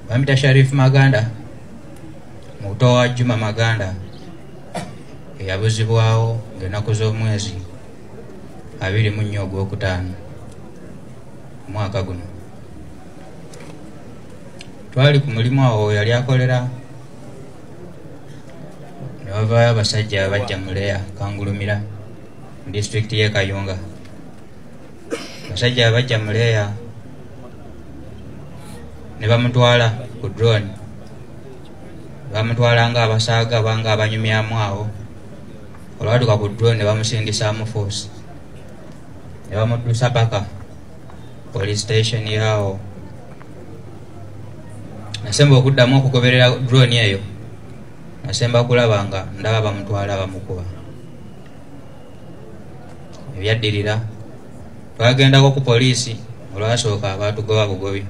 bamita Sharif Maganda muto wa Juma Maganda eyabuzibwawo ng'ennaku z'omwezi 24 ogwokutaano omwaka guno. Twali ku mulimu awo yali akolera ne bavaayo abasajja abajja mu Leya Kangulumira mu disitulikiti y'e Kayunga. Abasajja abajja mu Leya ne bamutwala ku drone, bamutwala nga abasaaga banga abanyumyamu awo. Olwatuka ku drone ne bamusindisaamu force ne bamuddusa paka police station yawo. Nasemba okuddamu okugoberera drone eyo, nasemba kulaba nga ndaba bamutwala bamukuba. Ebyaddirira twagendako ku poliisi olwasooka baatugoba bugobi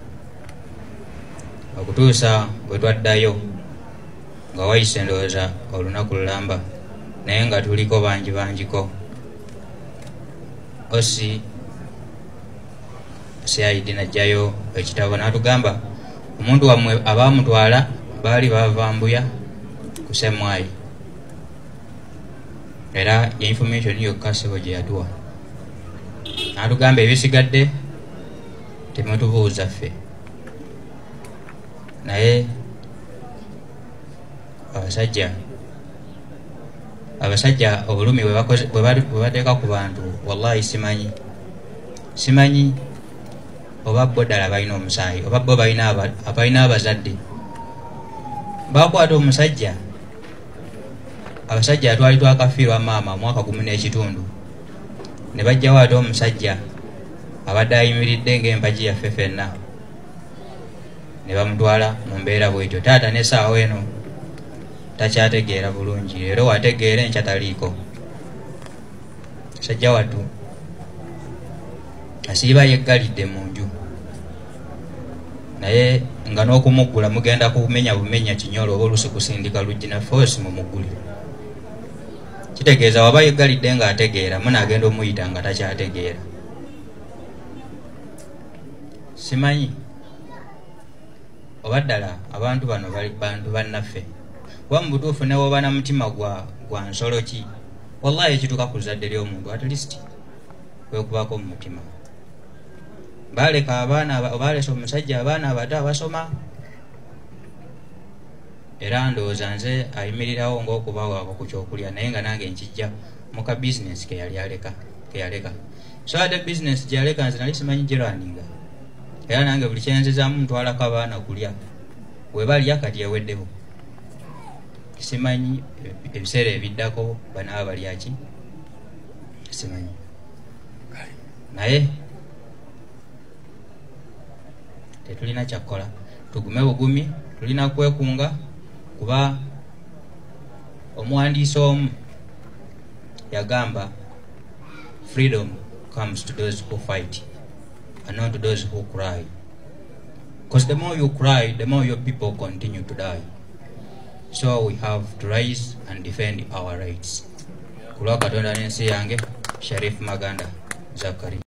okutuusa bwe twaddayo nga wayise ndowooza olunaku lulamba naye nga tuliko bangiko. Osi CID najjayo ekitabo n'atugamba omuntu wammwe abaamutwala baali bavambuya ku Semwayi, era information yokka ssebo gye yatuwa. N'atugamba ebisigadde temutubuuza ffe. Naye abasajja obulumi bwe bateeka ku bantu, wallahi simanyi oba bo ddala balina omusaayi oba bo balina abazadde. Bakwata omusajja, abasajja twali twakafiirwa maama mwaka 10 n'ekitundu, ne bajjawo ate omusajja abadde ayimiridde ng'empagi yaffe ffenna, ne bamutwala mu mbeera bw'etyo. Taata n'essaawa eno takyategeera bulungi, leero wategeera enkya taliiko. Sajja wattu asiiba yeggalidde mu nju, naye nga n'okumuggula mugenda kumenya bumenya kinyolo oba oluusi kusindika luggi na force mu muggulire. Kitegeeza waba yeggalidde ng'ategeera, munaagenda omuyita nga takyategeera. Simanyi oba ddala abantu bano bali bantu bannaffe, kuba mu butuufu ne woba na mutima gwa nsolo ki, wallahi ekituuka ku zzadde ly'omuntu at least kwekubako mu mutima. Baleka abaana, balesa omusajja abaana abato abasoma, era ndowooza nze ayimirirawo ng'okubawaako ku kyokulya, naye nga nange nkijja muka bizinesi ke yaleka. So ate bizinesi gye yaleka nze nali simanyi girwaninga, era nange buli kyenzezaamu mutwalako abaana kulya, bwe balya kati eweddewo. Simanyi ebiseera ebiddako banaaba balyaki, simanyi. Naye tetulina kyakkola, tugume bugumi, tulina kwekunga, kuba omuwandiisi omu yagamba freedom comes to those who fight and not to those who cry, because the more you cry, the more your people continue to die. So we have to rise and defend our rights. Kulwa Katonda n'ensi yange, Sharif Maganda Zakari.